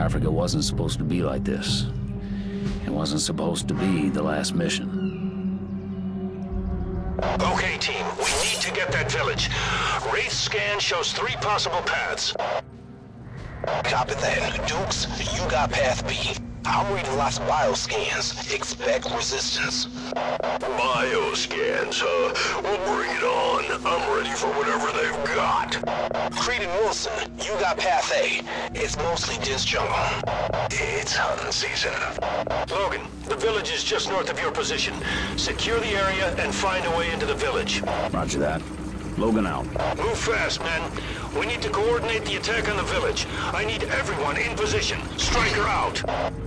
Africa wasn't supposed to be like this. It wasn't supposed to be the last mission. Okay, team, we need to get that village. Wraith scan shows 3 possible paths. Copy that. Dukes, you got path B. I'm reading lots of bioscans. Expect resistance. Bioscans, huh? We'll bring it on. I'm ready for whatever they've got. Creed and Wilson, you got path A. It's mostly dense jungle. It's hunting season. Logan, the village is just north of your position. Secure the area and find a way into the village. Roger that. Logan out. Move fast, men. We need to coordinate the attack on the village. I need everyone in position. Striker out.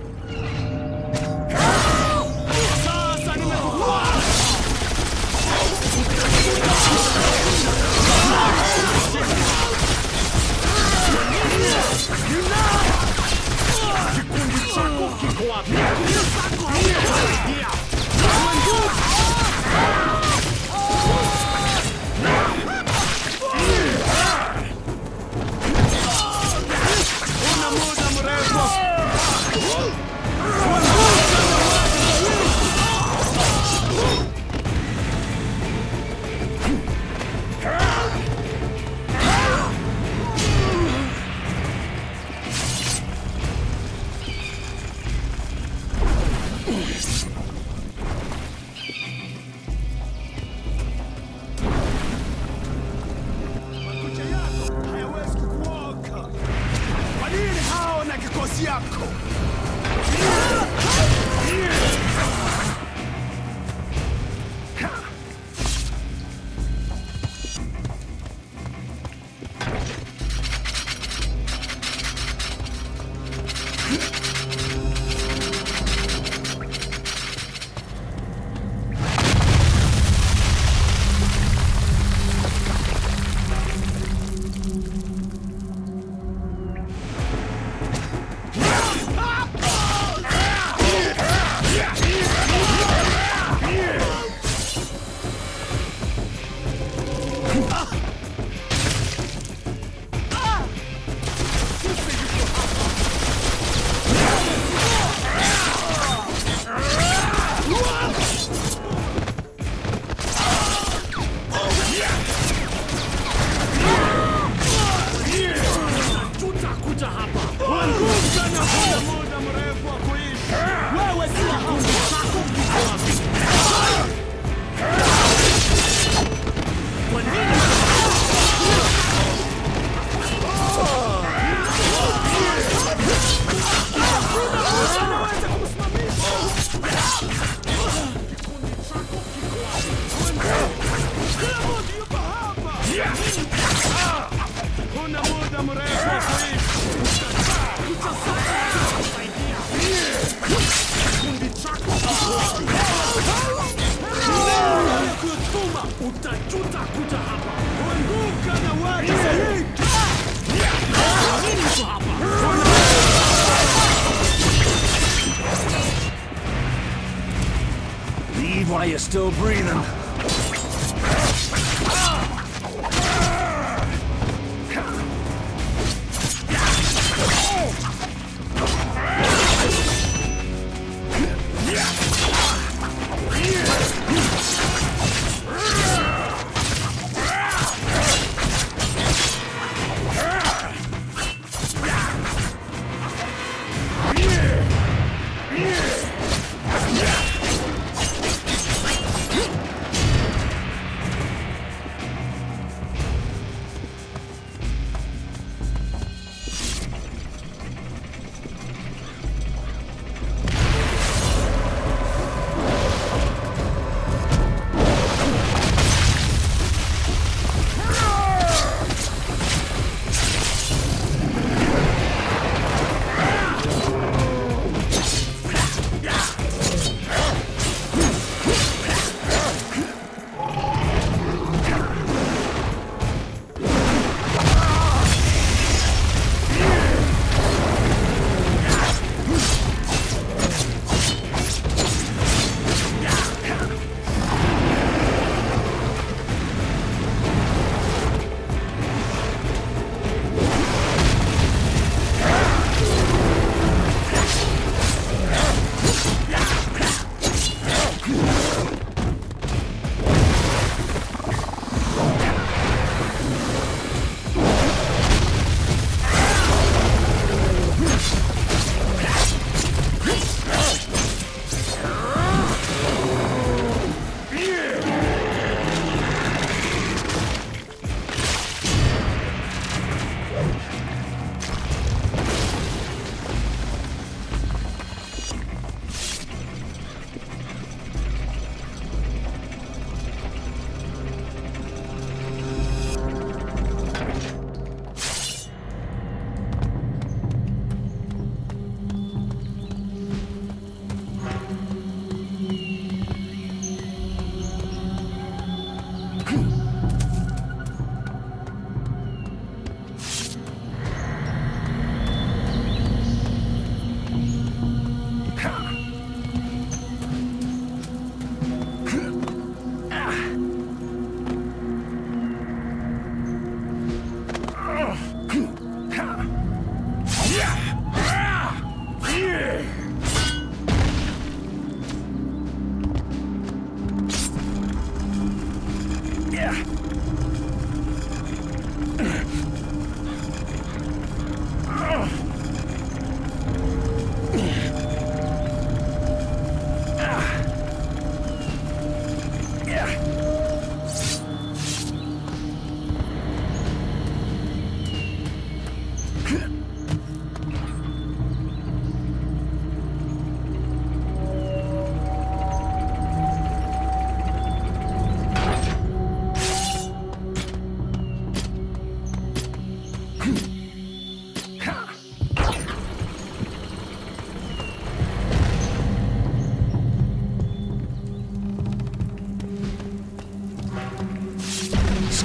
Leave while you're still breathing.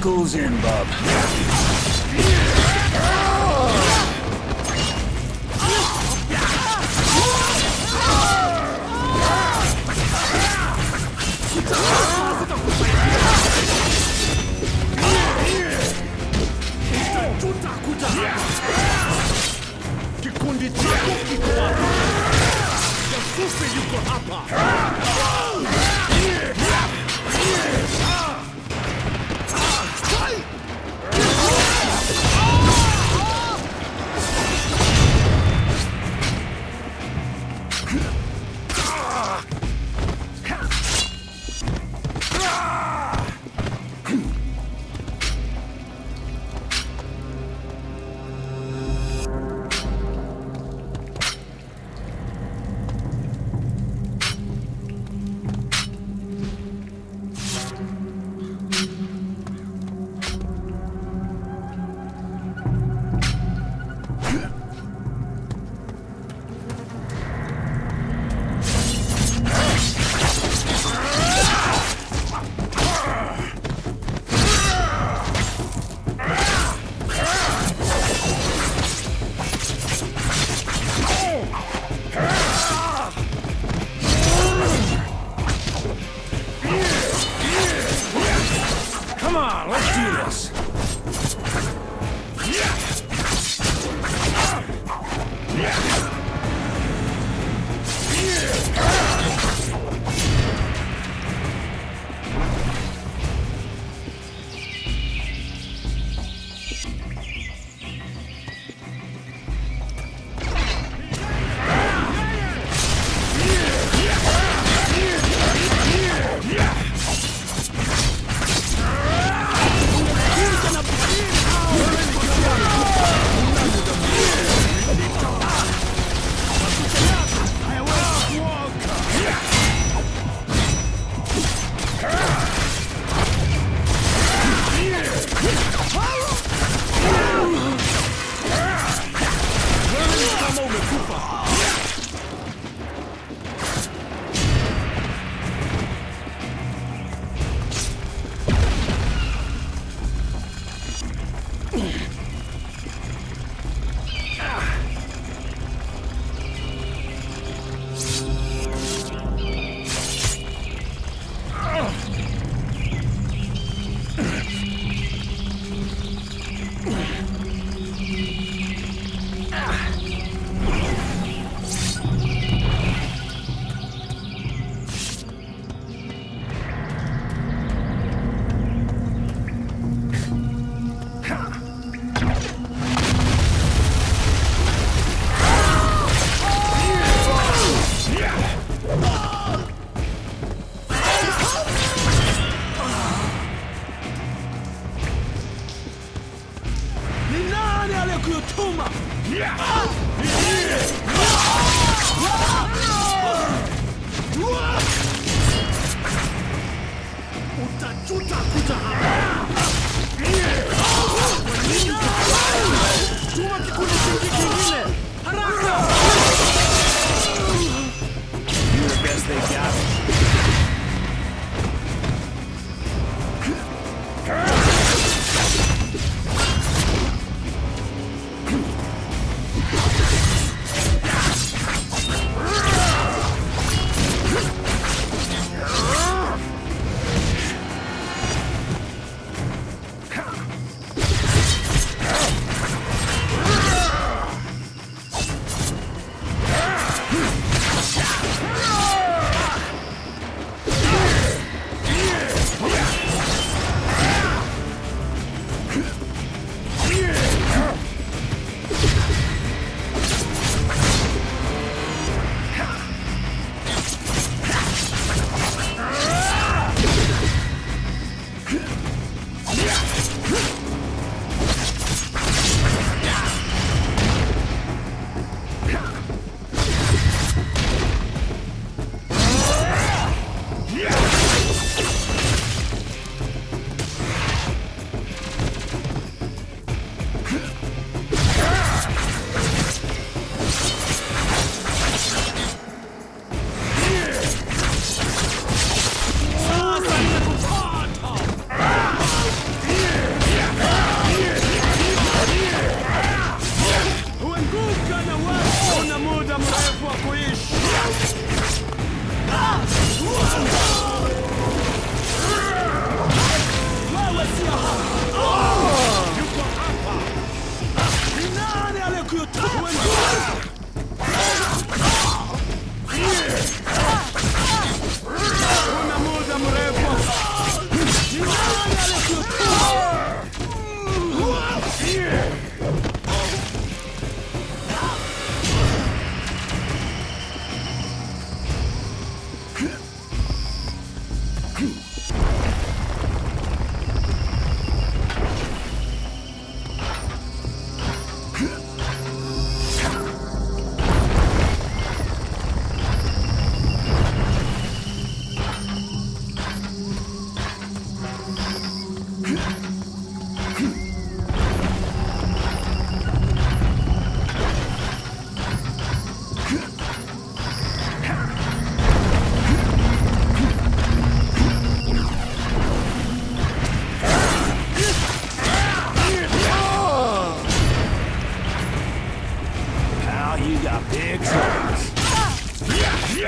goes in, bub. Kikundi chako kiko hapa. Jasusi yuko hapa.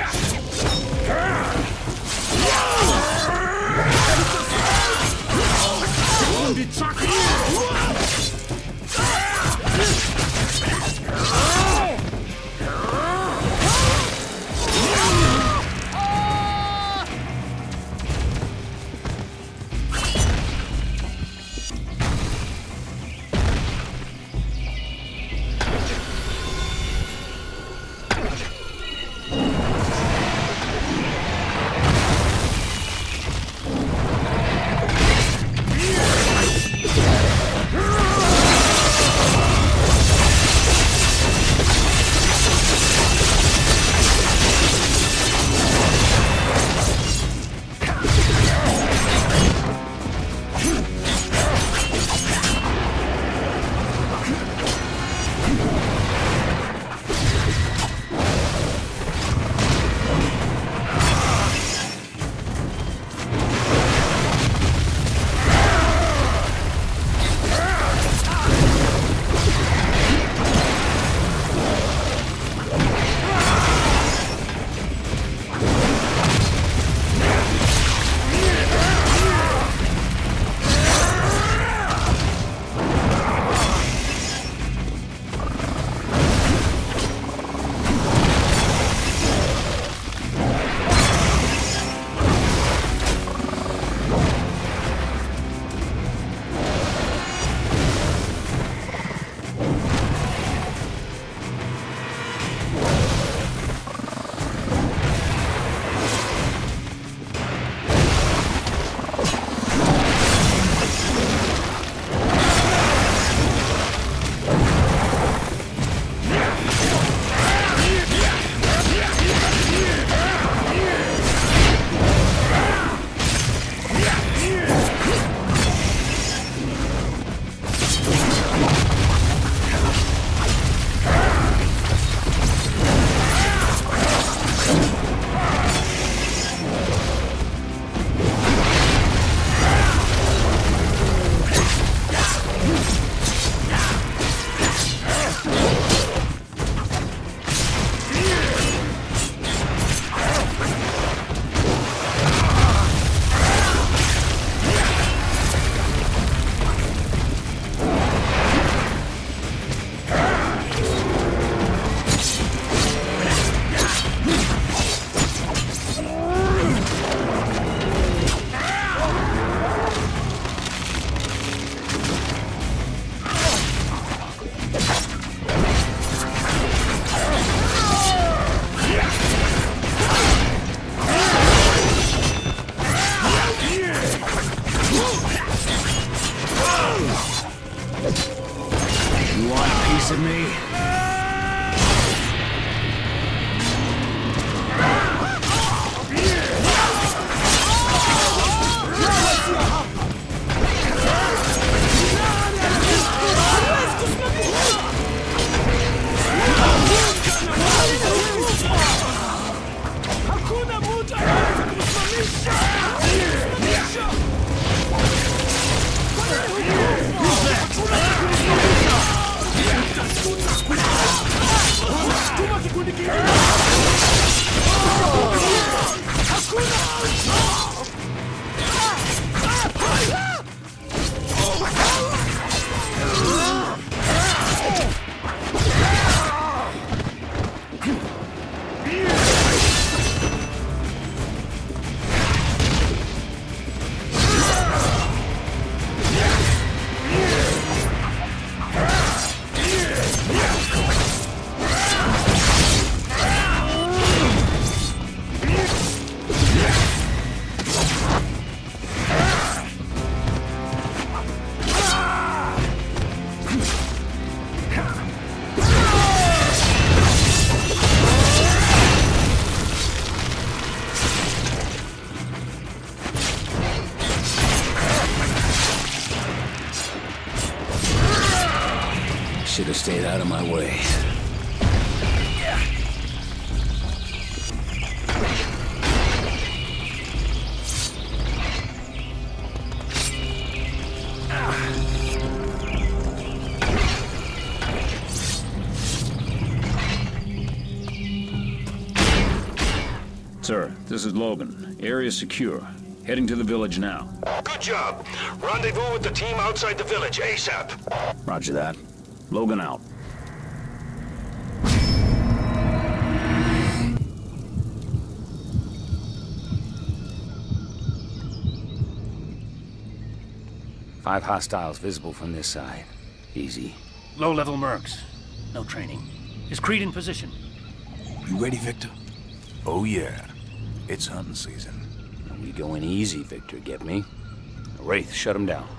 of me? Should have stayed out of my way. Sir, this is Logan. Area secure. Heading to the village now. Good job. Rendezvous with the team outside the village ASAP. Roger that. Logan out. Five hostiles visible from this side. Easy. Low-level mercs. No training. Is Creed in position? You ready, Victor? Oh yeah. It's hunting season. We going easy, Victor, get me? Wraith, shut him down.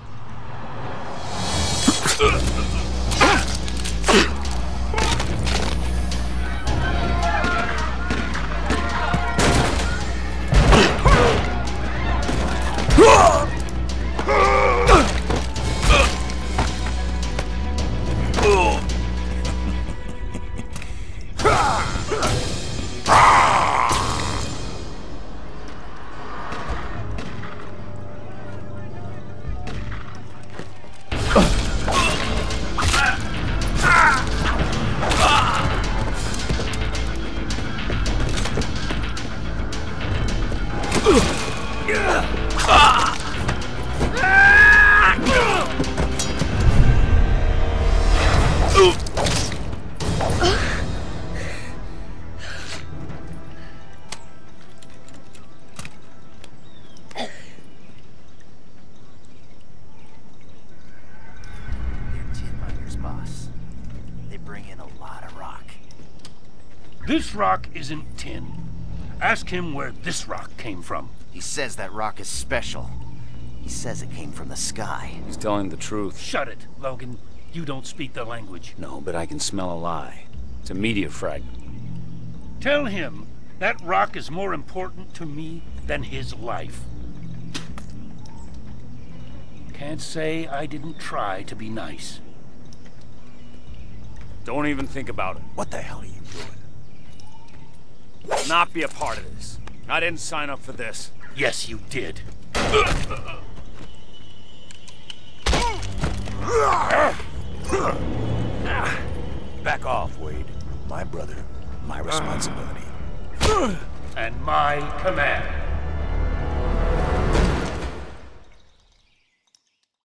This rock isn't tin. Ask him where this rock came from. He says that rock is special. He says it came from the sky. He's telling the truth. Shut it, Logan. You don't speak the language. No, but I can smell a lie. It's a meteor fragment. Tell him that rock is more important to me than his life. Can't say I didn't try to be nice. Don't even think about it. What the hell are you doing? I'll not be a part of this. I didn't sign up for this. Yes, you did. Back off, Wade. My brother, my responsibility. And my command.